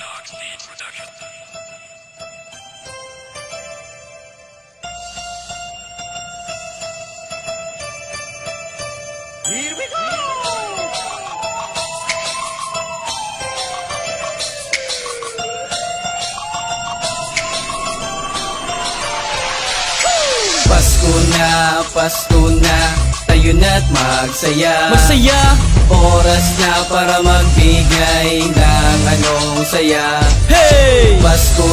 Knox Beat Production. Here we go! Pasko na, tayo na't magsaya. Masaya! Oras na para magbigay ng anong saya. Hey! Pasko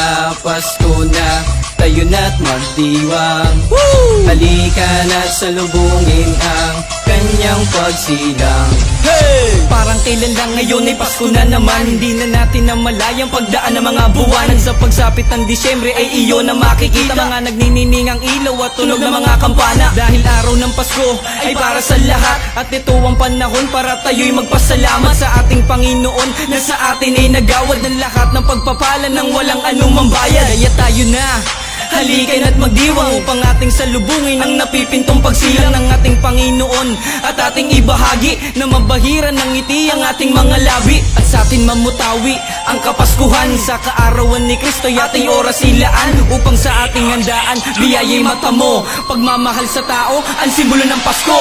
na, tayo na't magdiwang. Woo! Halika na't salubungin ang kanyang pagsilang. Hey! Parang kailan lang ngayon ay Pasko na naman. Hindi na natin namalayang pagdaan ng mga buwan. Sa pagsapit ng Disyembre ay iyon na makikita. Mga nagnininingang ilaw at tunog ng mga kampana. Dahil araw ng Pasko ay para sa lahat. At ito ang panahon para tayo'y magpasalamat sa ating Panginoon na sa atin ay nagawad ng lahat ng pagpapala ng walang anumang bayad. Kaya tayo na halika na't magdiwang upang ating salubungin ang napipintong pagsilang ng ating Panginoon at ating ibahagi na mabahira ng ngiti ang ating mga labi at sa atin mamutawi ang Kapaskuhan sa kaarawan ni Kristo ay ating oras ilaan upang sa ating handaan biyaya'y matamo pagmamahal sa tao ang simbolo ng Pasko.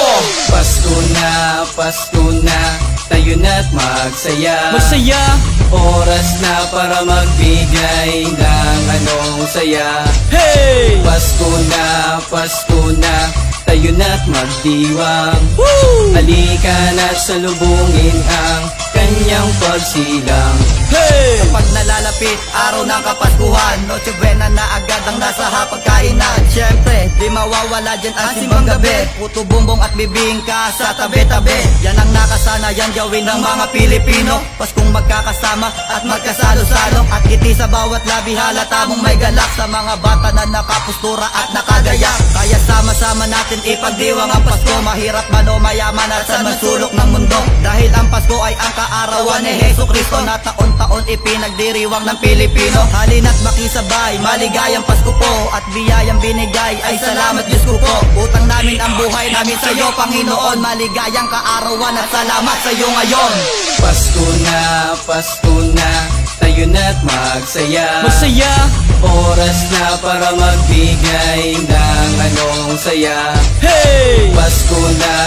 Pasko na, tayo na't magsaya. Masaya! Oras na para magbigay ng anong saya. Hey! Pasko na, tayo na't magdiwang. Woo! Halika na't salubungin ang kanyang pagsilang. Hey! Kapag nalalapit, araw ng Kapaskuhan, Noche Buena na agad ang nasa hapagkainan. Siyempre, di mawawala dyan ang simbang gabi. Puto bumbong at bibingka sa tabi-tabi. Yan ang nakasanayan gawin ng mga Pilipino. Paskong magkakasama at magkasalo-salo. At ngiti sa bawat labi halata mong may galak. Sa mga bata na nakapustura at nakagaya. Kaya sama-sama natin ipagdiwang ang Pasko. Mahirap man o mayaman at saan man sulok ng mundo. Dahil ang Pasko ay ang kaarawan ni Jesucristo na taon-taon ipinagdiriwang ng Pilipino. Halina't makisabay, maligayang Pasko po. At biyayang binigay ay salamat Diyos ko po. Utang namin ang buhay namin sa iyo Panginoon. Maligayang kaarawan at salamat sa iyo ngayon. Pasko na, tayo na't magsaya. Masaya! Oras na para magbigay ng anong saya. Hey! Pasko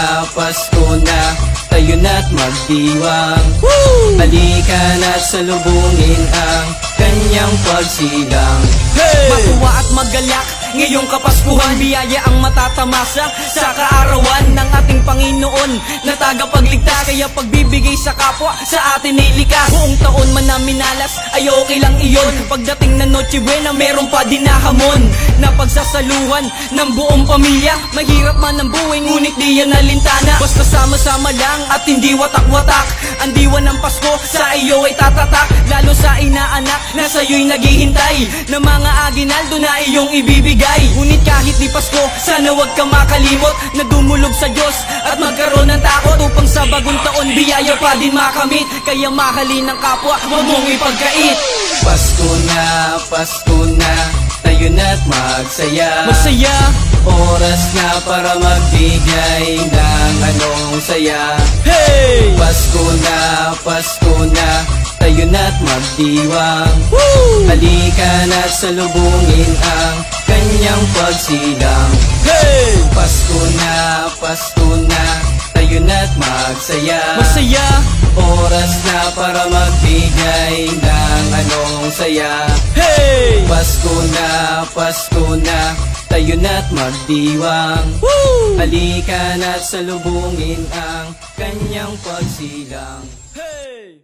na, tayo na't magdiwang. Woo! Halika na't salubungin ang kanyang pagsilang. Hey! Matuwa at magalak ngayong Kapaskuhan, biyaya ang matatamasa sa kaarawan ng ating Panginoon na tagapagligtas. Kaya pagbibigay sa kapwa sa atin ay likas. Buong taon man na minalas ay okay lang iyon. Pagdating na Noche Buena meron pa din na hamon na pagsasaluhan ng buong pamilya. Mahirap man ang buhay ngunit di yan nalintana. Basta sama-sama lang at hindi watak-watak. Ang diwa ng Pasko sa iyo ay tatatak. Lalo sa inaanak na sa'yo'y naghihintay na mga aginaldo na iyong ibibigay. Ngunit kahit di Pasko, sana wag ka makalimot na dumulog sa Diyos at magkaroon ng takot upang sa bagong taon biyaya pa din makamit. Kaya mahalin ng kapwa, wag mong ipagkait. Pasko na, tayo na't magsaya. Masaya! Oras na para magbigay ng anong saya. Hey! Pasko na, tayo na't magdiwang. Woo! Halika na't salubungin ang kanyang pagsilang. Hey! Pasko na, tayo na't magsaya. Masaya! Oras na para magbigay ng anong saya. Hey! Pasko na, tayo na't magdiwang. Woo! Halika na't salubungin ang kanyang pagsilang. Hey!